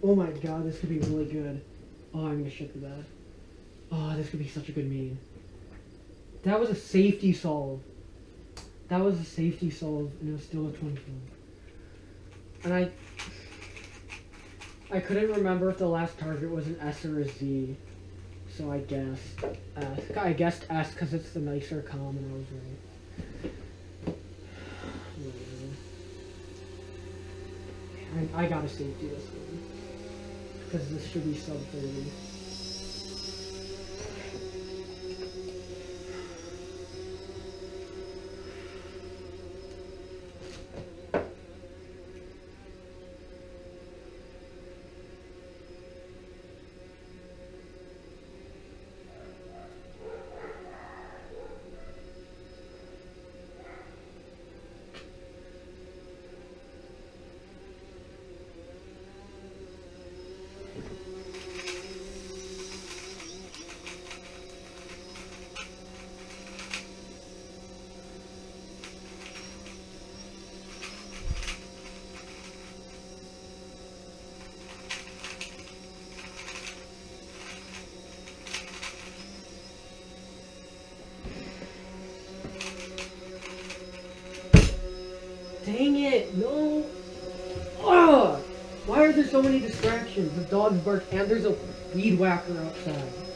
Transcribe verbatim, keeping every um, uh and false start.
Oh my god, this could be really good. Oh, I'm gonna shit the bed. Oh, this could be such a good main. That was a safety solve. That was a safety solve, and it was still a twenty-four. And I... I couldn't remember if the last target was an S or a Z. So I guessed S. I guessed S because it's the nicer comm, and I was right. I, I gotta safety this one. Because this should be sub thirty. Dang it, no! Ugh! Why are there so many distractions? The dogs bark and there's a weed whacker outside.